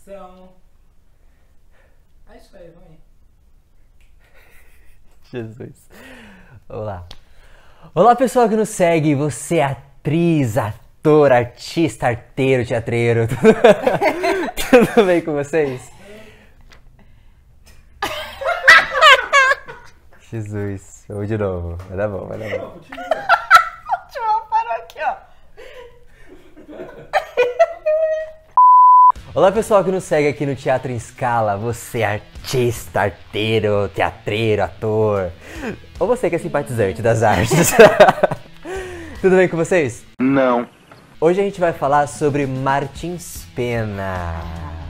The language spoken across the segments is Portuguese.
Ação. É isso aí, vamos aí. Jesus. Vamos lá. Olá, pessoal que nos segue. Você é atriz, ator, artista, arteiro, teatreiro. Tudo bem com vocês? Jesus. Vamos de novo. Vai dar bom, vai dar bom. Parou aqui, ó. Olá, pessoal que nos segue aqui no Teatro em Escala. Você é artista, arteiro, teatreiro, ator. Ou você que é simpatizante das artes. Tudo bem com vocês? Não. Hoje a gente vai falar sobre Martins Pena.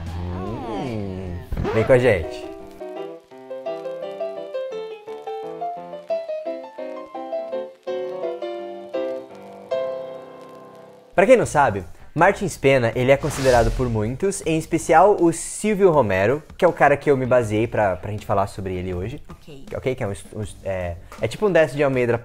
Vem com a gente. Pra quem não sabe, Martins Pena, ele é considerado por muitos, em especial o Silvio Romero, que é o cara que eu me baseei pra gente falar sobre ele hoje. Ok? Que é tipo um Décio de Almeida...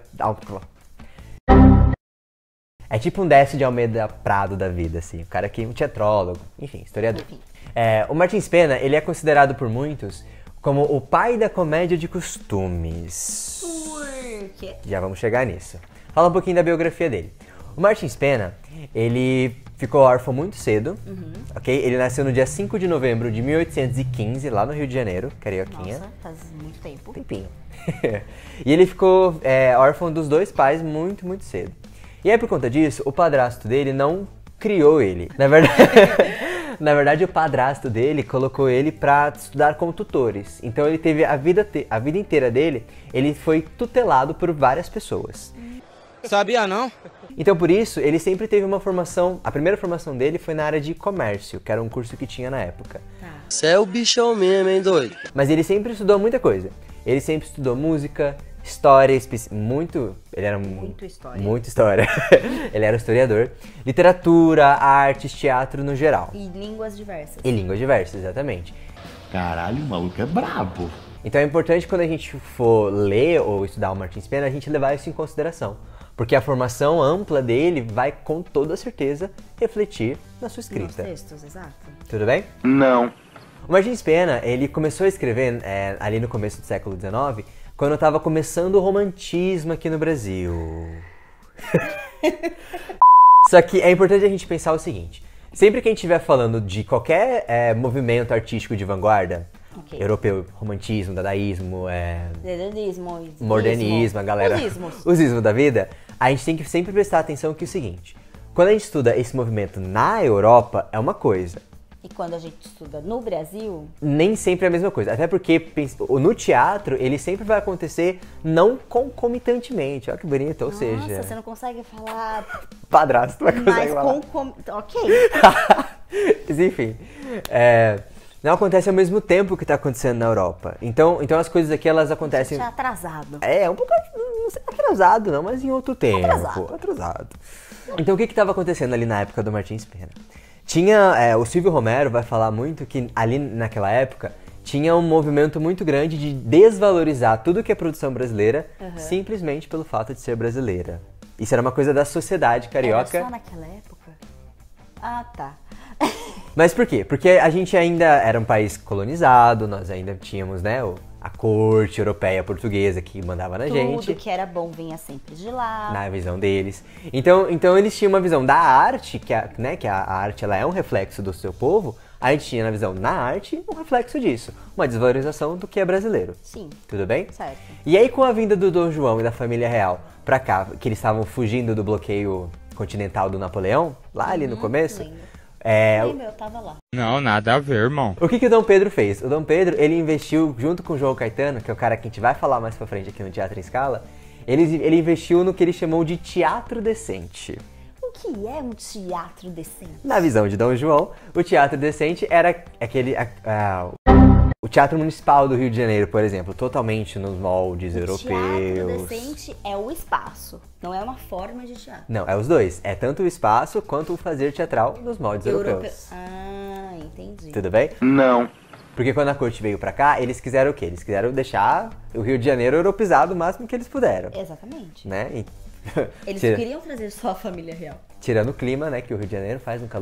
É tipo um Décio de Almeida Prado da vida, assim. O cara que é um teatrólogo, enfim, historiador. O Martins Pena, ele é considerado por muitos como o pai da comédia de costumes. Por quê? Já vamos chegar nisso. Fala um pouquinho da biografia dele. O Martins Pena, ele ficou órfão muito cedo, ok? Ele nasceu no dia 5 de novembro de 1815, lá no Rio de Janeiro, carioquinha. Nossa, faz muito tempo. Tempinho. E ele ficou órfão dos dois pais muito, muito cedo. E aí, por conta disso, o padrasto dele não criou ele. Na verdade, o padrasto dele colocou ele pra estudar como tutores. Então ele teve a vida inteira dele, ele foi tutelado por várias pessoas. Sabia não? Então por isso, ele sempre teve uma formação, a primeira formação dele foi na área de comércio, que era um curso que tinha na época. Você é o bichão mesmo, hein, doido? Mas ele sempre estudou muita coisa. Ele sempre estudou música, história, ele era Muito história. Muito história. Ele era historiador, literatura, artes, teatro no geral. E línguas diversas. E línguas diversas, exatamente. Caralho, o maluco é brabo. Então é importante quando a gente for ler ou estudar o Martins Pena, a gente levar isso em consideração. Porque a formação ampla dele vai, com toda certeza, refletir na sua Nos escrita. textos, exato. Tudo bem? Não. O Martins Pena, ele começou a escrever ali no começo do século XIX, quando estava começando o romantismo aqui no Brasil. Só que é importante a gente pensar o seguinte. Sempre que a gente estiver falando de qualquer movimento artístico de vanguarda, europeu, romantismo, dadaísmo, modernismo, a galera... Os ismos da vida, a gente tem que sempre prestar atenção que é o seguinte. Quando a gente estuda esse movimento na Europa, é uma coisa. E quando a gente estuda no Brasil... Nem sempre é a mesma coisa. Até porque no teatro, ele sempre vai acontecer não concomitantemente. Olha que bonito, ou seja... Nossa, você não consegue falar... Padrasto vai conseguir falar. Ok. Mas enfim, não acontece ao mesmo tempo que está acontecendo na Europa. Então as coisas aqui, elas acontecem... Já atrasado. Um pouco, não sei, atrasado não, mas em outro tempo. Atrasado. Então o que estava acontecendo ali na época do Martins Pena? Tinha, o Silvio Romero vai falar muito que ali naquela época tinha um movimento muito grande de desvalorizar tudo que é produção brasileira simplesmente pelo fato de ser brasileira. Isso era uma coisa da sociedade carioca. Era só naquela época? Ah, tá. Mas por quê? Porque a gente ainda era um país colonizado, nós ainda tínhamos, né, a corte europeia portuguesa que mandava na gente. Tudo que era bom vinha sempre de lá. Na visão deles. Então eles tinham uma visão da arte, que a arte ela é um reflexo do seu povo. A gente tinha na visão na arte um reflexo disso. Uma desvalorização do que é brasileiro. Sim. Tudo bem? Certo. E aí com a vinda do Dom João e da família real pra cá, que eles estavam fugindo do bloqueio continental do Napoleão, lá ali no começo... Lembro. Eu tava lá. Não, nada a ver, irmão. O que o Dom Pedro fez? O Dom Pedro, ele investiu, junto com o João Caetano, que é o cara que a gente vai falar mais pra frente aqui no Teatro em Escala, ele investiu no que ele chamou de teatro decente. O que é um teatro decente? Na visão de Dom João, o teatro decente era o Teatro Municipal do Rio de Janeiro, por exemplo, totalmente nos moldes europeus. Teatro decente é o espaço, não é uma forma de teatro. Não, é os dois. É tanto o espaço quanto o fazer teatral nos moldes europeus. Ah, entendi. Tudo bem? Não. Porque quando a corte veio pra cá, eles quiseram o quê? Eles quiseram deixar o Rio de Janeiro europeizado o máximo que eles puderam. Exatamente. Né? Eles queriam trazer só a família real. Tirando o clima, né? Que o Rio de Janeiro faz um calor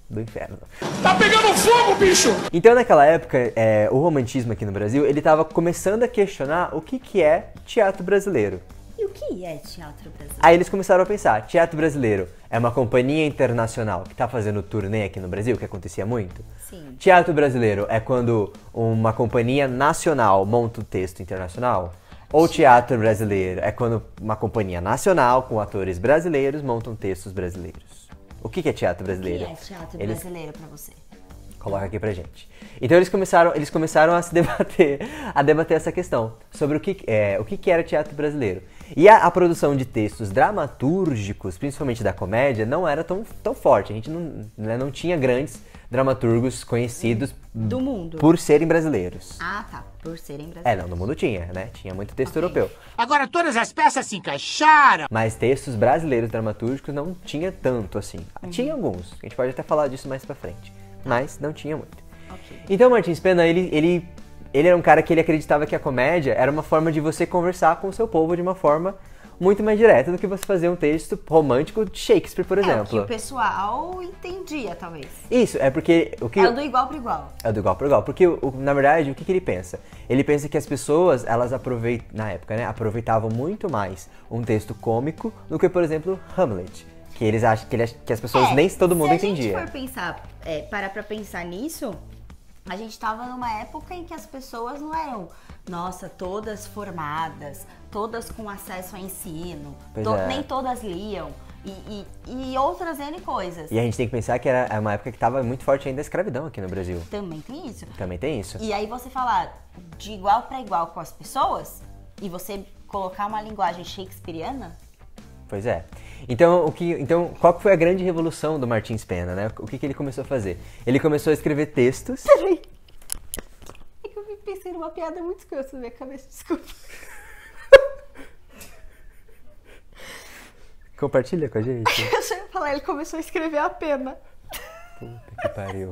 do inferno. Tá pegando fogo, bicho! Então, naquela época, o romantismo aqui no Brasil, ele estava começando a questionar o que é teatro brasileiro. E o que é teatro brasileiro? Aí eles começaram a pensar, teatro brasileiro é uma companhia internacional que está fazendo turnê aqui no Brasil, que acontecia muito? Sim. Teatro brasileiro é quando uma companhia nacional monta um texto internacional? Ou teatro brasileiro é quando uma companhia nacional com atores brasileiros montam textos brasileiros? O que é teatro brasileiro? O que é teatro brasileiro pra você? Coloca aqui pra gente. Então eles começaram a se debater essa questão sobre o que era teatro brasileiro. E a produção de textos dramatúrgicos, principalmente da comédia, não era tão forte. A gente não tinha grandes dramaturgos conhecidos do mundo por serem brasileiros. Ah, tá. Por serem brasileiros. Não, no mundo tinha, né? Tinha muito texto europeu. Agora todas as peças se encaixaram. Mas textos brasileiros dramatúrgicos não tinha tanto assim. Tinha alguns, a gente pode até falar disso mais pra frente. Mas não tinha muito. Okay. Então Martins Pena, ele era um cara que ele acreditava que a comédia era uma forma de você conversar com o seu povo de uma forma muito mais direta do que você fazer um texto romântico de Shakespeare, por exemplo. É o que o pessoal entendia, talvez. Isso, é porque... É o do igual para igual. É o do igual para igual. Porque, na verdade, o que ele pensa? Ele pensa que as pessoas, elas na época, né, aproveitavam muito mais um texto cômico do que, por exemplo, Hamlet. Que eles acham que as pessoas nem todo mundo entendia. Se a gente for pensar, parar pra pensar nisso, a gente tava numa época em que as pessoas não eram, nossa, todas formadas, todas com acesso a ensino, nem todas liam e outras N coisas. E a gente tem que pensar que era uma época que tava muito forte ainda a escravidão aqui no Brasil. Também tem isso. Também tem isso. E aí você falar de igual pra igual com as pessoas e você colocar uma linguagem shakespeariana. Pois é. Então, qual que foi a grande revolução do Martins Pena, né? O que ele começou a fazer? Ele começou a escrever textos... Peraí. É que eu pensei numa piada muito escrota na minha cabeça, desculpa. Compartilha com a gente. Eu só ia falar, ele começou a escrever a pena. Puta que pariu.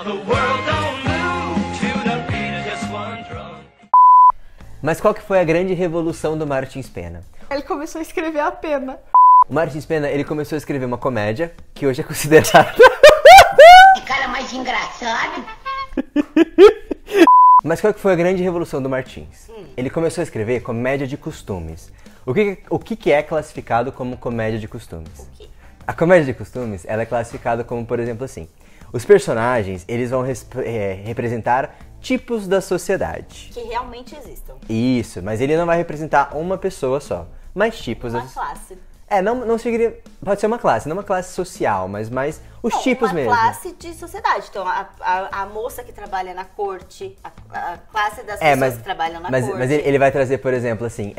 Mas qual que foi a grande revolução do Martins Pena? Ele começou a escrever a pena. O Martins Pena, ele começou a escrever uma comédia que hoje é considerada... Que cara mais engraçado. Mas qual que foi a grande revolução do Martins? Ele começou a escrever comédia de costumes. O que é classificado como comédia de costumes? A comédia de costumes, ela é classificada como, por exemplo, assim... Os personagens, eles vão representar tipos da sociedade. Que realmente existam. Isso, mas ele não vai representar uma pessoa só. Mas tipos... Uma classe. Não seguiria... Pode ser uma classe, não uma classe social, mas mais os tipos mesmo. Uma classe de sociedade. Então, a moça que trabalha na corte, a classe das pessoas que trabalham na corte. Mas ele vai trazer, por exemplo, assim,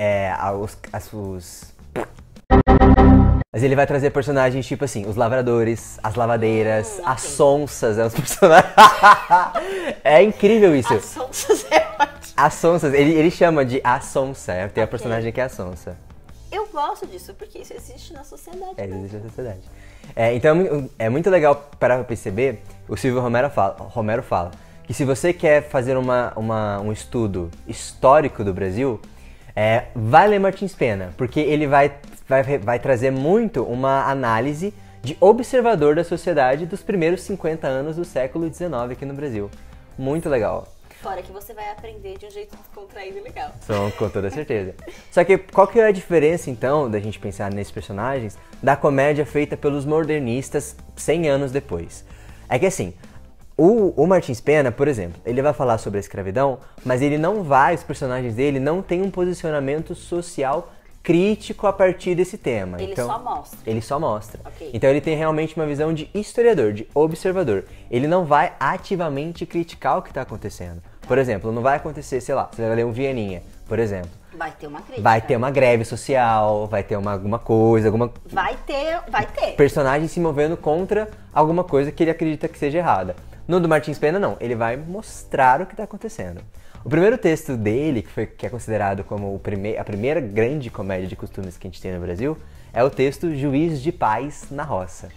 Mas ele vai trazer personagens tipo assim, os lavradores, as lavadeiras, as sonsas, os personagens... É incrível isso. As sonsas é ótimo. As sonsas, ele chama de a sonsa, tem a personagem que é a sonsa. Eu gosto disso, porque isso existe na sociedade. Existe na sociedade. Então é muito legal para perceber, o Silvio Romero fala que se você quer fazer um estudo histórico do Brasil, vai ler Martins Pena, porque ele vai trazer muito uma análise de observador da sociedade dos primeiros 50 anos do século XIX aqui no Brasil. Muito legal. Fora que você vai aprender de um jeito descontraído e legal. Com toda certeza. Só que qual que é a diferença, então, da gente pensar nesses personagens, da comédia feita pelos modernistas 100 anos depois? É que assim, o Martins Pena, por exemplo, ele vai falar sobre a escravidão, mas os personagens dele não têm um posicionamento social crítico a partir desse tema. Ele só mostra. Ele só mostra. Okay. Então ele tem realmente uma visão de historiador, de observador. Ele não vai ativamente criticar o que está acontecendo. Por exemplo, não vai acontecer, sei lá, você vai ler um Vieninha, por exemplo. Vai ter uma crítica. Vai ter uma greve social, vai ter alguma coisa, Vai ter. Personagem se movendo contra alguma coisa que ele acredita que seja errada. No do Martins Pena, não. Ele vai mostrar o que está acontecendo. O primeiro texto dele, que é considerado como a primeira grande comédia de costumes que a gente tem no Brasil, é o texto Juiz de Paz na Roça.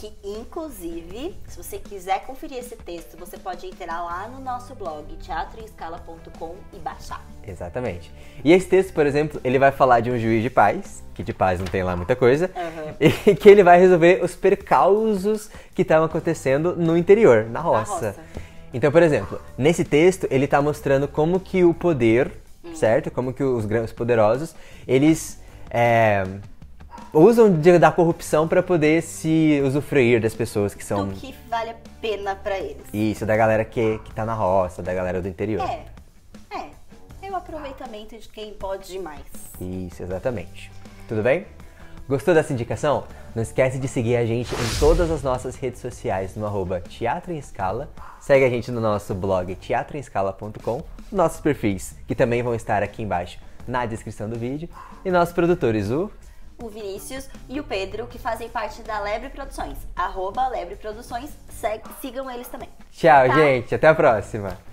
Que, inclusive, se você quiser conferir esse texto, você pode entrar lá no nosso blog, teatroemescala.com, e baixar. Exatamente. E esse texto, por exemplo, ele vai falar de um juiz de paz, que de paz não tem lá muita coisa, e que ele vai resolver os percausos que estavam acontecendo no interior, na roça. Então, por exemplo, nesse texto, ele está mostrando como que o poder, certo? Como que os grandes poderosos, eles usam da corrupção para poder se usufruir das pessoas que são... Do que vale a pena para eles. Isso, da galera que tá na roça, da galera do interior. É o aproveitamento de quem pode demais. Isso, exatamente. Tudo bem? Gostou dessa indicação? Não esquece de seguir a gente em todas as nossas redes sociais no @Teatro em Escala. Segue a gente no nosso blog teatroemescala.com, nossos perfis, que também vão estar aqui embaixo na descrição do vídeo, e nossos produtores, o Vinícius e o Pedro, que fazem parte da Lebre Produções, @Lebre Produções, sigam eles também. Tchau, gente, até a próxima!